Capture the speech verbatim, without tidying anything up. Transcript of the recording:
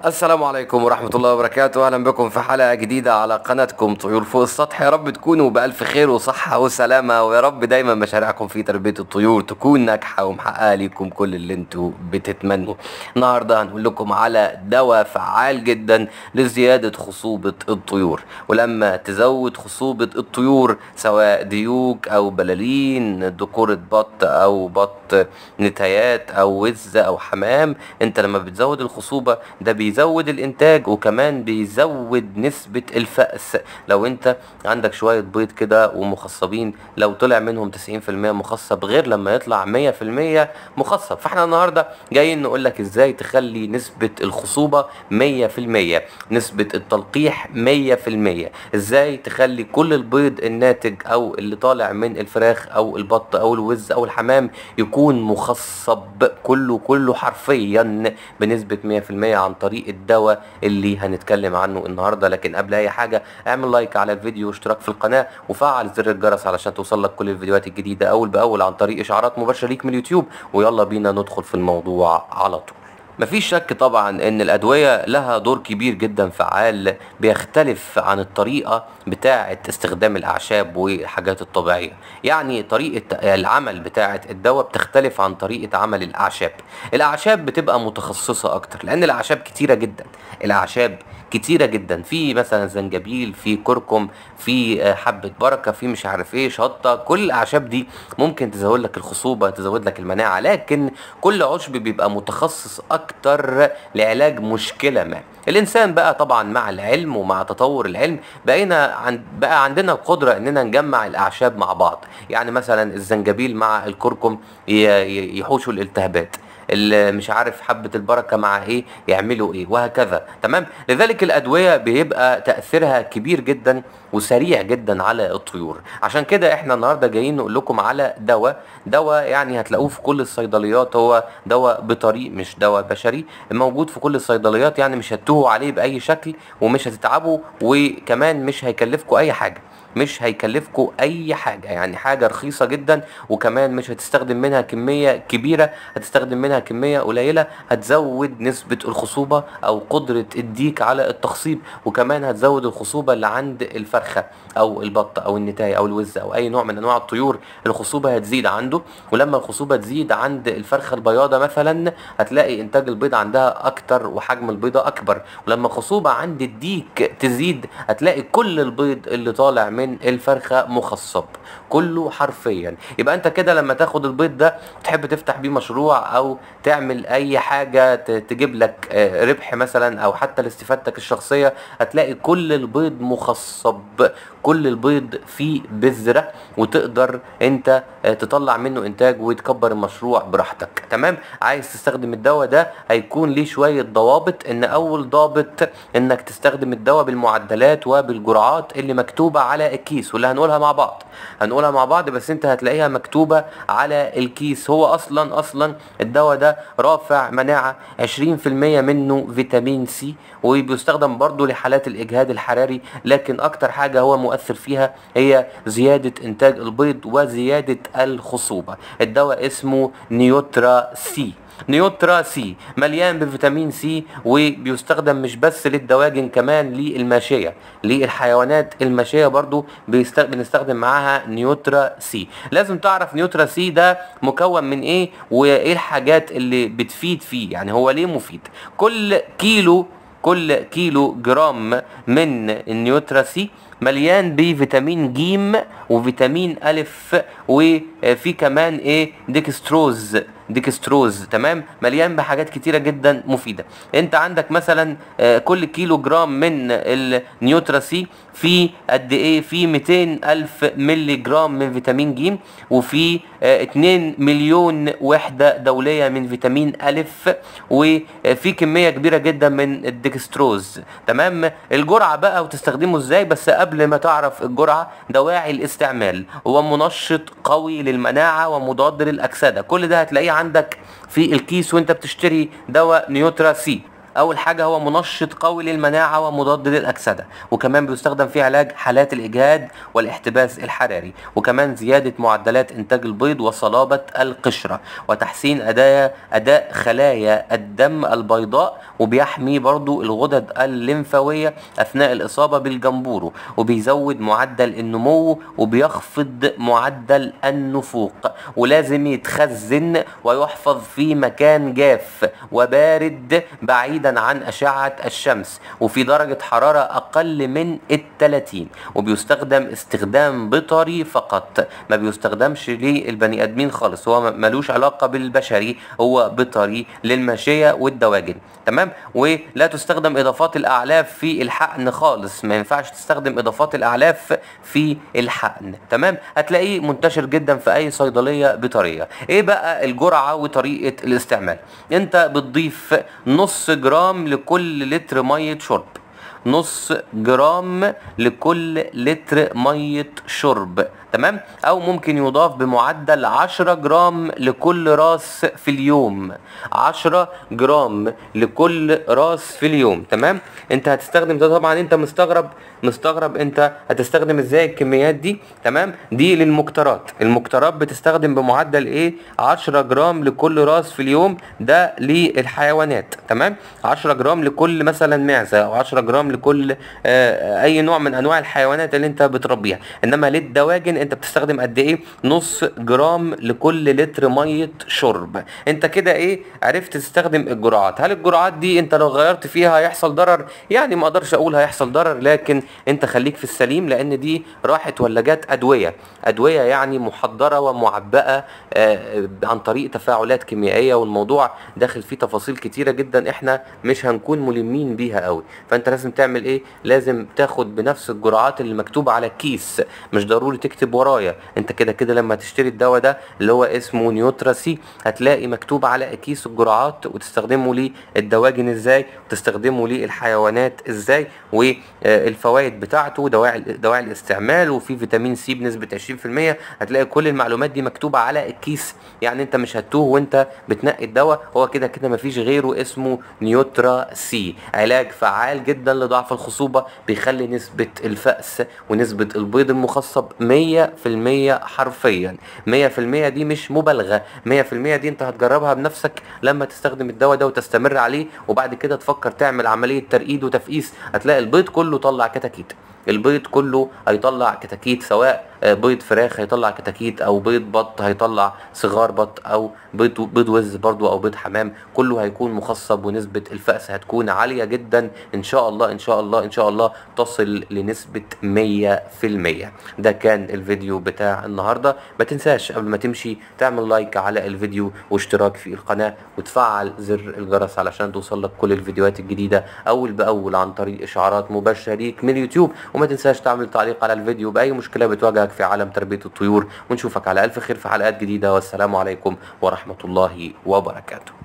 السلام عليكم ورحمة الله وبركاته. أهلا بكم في حلقة جديدة على قناتكم طيور فوق السطح. يا رب تكونوا بألف خير وصحة وسلامة، ويا رب دايما مشاريعكم في تربية الطيور تكون ناجحة ومحققة ليكم كل اللي انتوا بتتمنوا. النهاردة هنقول لكم على دواء فعال جدا لزيادة خصوبة الطيور، ولما تزود خصوبة الطيور سواء ديوك أو بلالين، ذكورة بط أو بط نتايات أو وز أو حمام، انت لما بتزود الخصوبة ده بيزود الانتاج وكمان بيزود نسبة الفأس. لو انت عندك شوية بيض كده ومخصبين، لو طلع منهم تسعين في المية مخصب غير لما يطلع مية في المية مخصب. فاحنا النهاردة جايين نقولك ازاي تخلي نسبة الخصوبة مية في المية، نسبة التلقيح مية في المية، ازاي تخلي كل البيض الناتج او اللي طالع من الفراخ او البط او الوز او الحمام يكون مخصب كله كله حرفيا بنسبة مية في المية عن طريق الدواء اللي هنتكلم عنه النهارده. لكن قبل اي حاجه اعمل لايك على الفيديو واشتراك في القناه وفعل زر الجرس علشان توصلك كل الفيديوهات الجديده اول باول عن طريق اشعارات مباشره ليك من اليوتيوب. ويلا بينا ندخل في الموضوع على طول. مفيش شك طبعا ان الادوية لها دور كبير جدا فعال، بيختلف عن الطريقة بتاعة استخدام الاعشاب والحاجات الطبيعية. يعني طريقة العمل بتاعة الدواء بتختلف عن طريقة عمل الاعشاب. الاعشاب بتبقى متخصصة اكتر لان الاعشاب كتيرة جدا، الاعشاب كتيرة جدا، في مثلا زنجبيل، في كركم، في حبة بركة، في مش عارف ايه شطة. كل الاعشاب دي ممكن تزود لك الخصوبة، تزود لك المناعة، لكن كل عشب بيبقى متخصص اكتر لعلاج مشكلة ما. الانسان بقى طبعا مع العلم ومع تطور العلم بقينا عن بقى عندنا القدرة اننا نجمع الاعشاب مع بعض. يعني مثلا الزنجبيل مع الكركم يحوشوا الالتهابات، اللي مش عارف حبة البركة مع ايه يعملوا ايه، وهكذا. تمام. لذلك الادوية بيبقى تأثيرها كبير جدا وسريع جدا على الطيور. عشان كده احنا النهاردة جايين نقول لكم على دواء دواء يعني هتلاقوه في كل الصيدليات. هو دواء بطريق، مش دواء بشري، موجود في كل الصيدليات. يعني مش هتوهوا عليه بأي شكل ومش هتتعبوا، وكمان مش هيكلفكم اي حاجة، مش هيكلفكوا اي حاجة. يعني حاجة رخيصة جدا، وكمان مش هتستخدم منها كمية كبيرة، هتستخدم منها كمية قليلة، هتزود نسبة الخصوبة او قدرة الديك على التخصيب، وكمان هتزود الخصوبة اللي عند الفرخة او البطة او النتاية او الوز او اي نوع من انواع الطيور. الخصوبة هتزيد عنده، ولما الخصوبة تزيد عند الفرخة البياضة مثلا هتلاقي انتاج البيض عندها اكتر وحجم البيضة اكبر. ولما الخصوبة عند الديك تزيد هتلاقي كل البيض اللي طالع من الفرخة مخصب كله حرفيا. يبقى انت كده لما تاخد البيض ده تحب تفتح بيه مشروع او تعمل اي حاجة تجيب لك ربح مثلا، او حتى لاستفادتك الشخصية، هتلاقي كل البيض مخصب، كل البيض فيه بذرة، وتقدر انت تطلع منه انتاج وتكبر المشروع براحتك. تمام. عايز تستخدم الدواء ده هيكون ليه شوية ضوابط. ان اول ضابط انك تستخدم الدواء بالمعدلات وبالجرعات اللي مكتوبة على الكيس، واللي هنقولها مع بعض هنقولها مع بعض بس انت هتلاقيها مكتوبة على الكيس. هو اصلا اصلا الدواء ده رافع مناعة، عشرين في المية منه فيتامين سي، وبيستخدم برضو لحالات الاجهاد الحراري، لكن اكتر حاجة هو مؤثر فيها هي زيادة انتاج البيض وزيادة الخصوبة. الدواء اسمه نيوترا سي. نيوترا سي مليان بفيتامين سي، وبيستخدم مش بس للدواجن، كمان للماشية، للحيوانات الماشية برضو بنستخدم معاها نيوترا سي. لازم تعرف نيوترا سي ده مكون من ايه وايه الحاجات اللي بتفيد فيه، يعني هو ليه مفيد. كل كيلو كل كيلو جرام من النيوترا سي مليان بفيتامين جيم وفيتامين الف، وفي كمان ايه ديكستروز ديكستروز تمام. مليان بحاجات كتيرة جدا مفيدة. انت عندك مثلا كل كيلو جرام من النيوترا سي في قد ايه؟ في مئتين الف ملي جرام من فيتامين جيم، وفي اتنين مليون وحدة دولية من فيتامين الف، وفي كمية كبيرة جدا من الديكستروز. تمام. الجرعة بقى وتستخدمه ازاي، بس قبل ما تعرف الجرعة، دواعي الاستعمال. هو منشط قوي للمناعة ومضاد للأكسدة. كل ده هتلاقيه عندك في الكيس وانت بتشتري دواء نيوترا سي. اول حاجه هو منشط قوي للمناعه ومضاد للاكسده، وكمان بيستخدم في علاج حالات الاجهاد والاحتباس الحراري، وكمان زياده معدلات انتاج البيض وصلابه القشره، وتحسين اداء اداء خلايا الدم البيضاء، وبيحمي برضو الغدد الليمفاويه اثناء الاصابه بالجمبورو، وبيزود معدل النمو وبيخفض معدل النفوق، ولازم يتخزن ويحفظ في مكان جاف وبارد بعيدا عن أشعة الشمس وفي درجة حرارة أقل من التلاتين، وبيستخدم استخدام بيطري فقط، ما بيستخدمش للبني آدمين خالص، هو ملوش علاقة بالبشري، هو بيطري للماشية والدواجن. تمام. ولا تستخدم إضافات الأعلاف في الحقن خالص، ما ينفعش تستخدم إضافات الأعلاف في الحقن. تمام. هتلاقيه منتشر جدا في أي صيدلية بيطرية. إيه بقى الجرعة وطريقة الاستعمال؟ أنت بتضيف نص جرام لكل لتر مية شرب، نص جرام لكل لتر مية شرب. تمام. او ممكن يضاف بمعدل عشرة جرام لكل راس في اليوم، عشرة جرام لكل راس في اليوم. تمام. انت هتستخدم ده، طبعا انت مستغرب مستغرب انت هتستخدم ازاي الكميات دي. تمام. دي للمكترات، المكترات بتستخدم بمعدل ايه؟ عشرة جرام لكل راس في اليوم، ده للحيوانات. تمام. عشرة جرام لكل مثلا معزه، او عشرة جرام لكل آه اي نوع من انواع الحيوانات اللي انت بتربيها. انما للدواجن انت بتستخدم قد ايه؟ نص جرام لكل لتر ميه شرب. انت كده ايه؟ عرفت تستخدم الجرعات. هل الجرعات دي انت لو غيرت فيها هيحصل ضرر؟ يعني ما اقدرش اقول هيحصل ضرر، لكن انت خليك في السليم، لان دي راحت ولا جت ادويه ادويه يعني محضره ومعبأه آه عن طريق تفاعلات كيميائيه، والموضوع داخل فيه تفاصيل كتيره جدا احنا مش هنكون ملمين بيها قوي. فانت لازم تعمل ايه؟ لازم تاخد بنفس الجرعات اللي مكتوبه على الكيس، مش ضروري تكتب ورايا. انت كده كده لما تشتري الدواء ده اللي هو اسمه نيوتراسي هتلاقي مكتوب على كيس الجرعات، وتستخدمه للدواجن ازاي، وتستخدمه للحيوانات ازاي، والفوائد بتاعته، دواعي دواعي الاستعمال، وفي فيتامين سي بنسبه عشرين في المية. هتلاقي كل المعلومات دي مكتوبه على الكيس، يعني انت مش هتوه وانت بتنقي الدواء. هو كده كده مفيش غيره، اسمه نيوترا سي، علاج فعال جدا لضعف الخصوبه، بيخلي نسبه الفأس ونسبه البيض المخصب مية في المية حرفيا. مية في المية دي مش مبالغه، مية في المية دي انت هتجربها بنفسك لما تستخدم الدواء ده وتستمر عليه، وبعد كده تفكر تعمل عمليه ترقيد وتفقيس، هتلاقي البيض كله طلع كتاكيت. البيض كله هيطلع كتاكيت، سواء بيض فراخ هيطلع كتاكيت، او بيض بط هيطلع صغار بط، او بيض بيض وز برضو، او بيض حمام، كله هيكون مخصب، ونسبة الفأس هتكون عالية جدا ان شاء الله ان شاء الله ان شاء الله تصل لنسبة مية في المية. ده كان الفيديو بتاع النهاردة. ما تنساش قبل ما تمشي تعمل لايك على الفيديو واشتراك في القناة، وتفعل زر الجرس علشان توصلك كل الفيديوهات الجديدة اول باول عن طريق اشعارات مباشرة ليك من اليوتيوب. وما تنساش تعمل تعليق على الفيديو بأي مشكلة بتواجهك في عالم تربية الطيور، ونشوفك على ألف خير في حلقات جديدة، والسلام عليكم ورحمة الله وبركاته.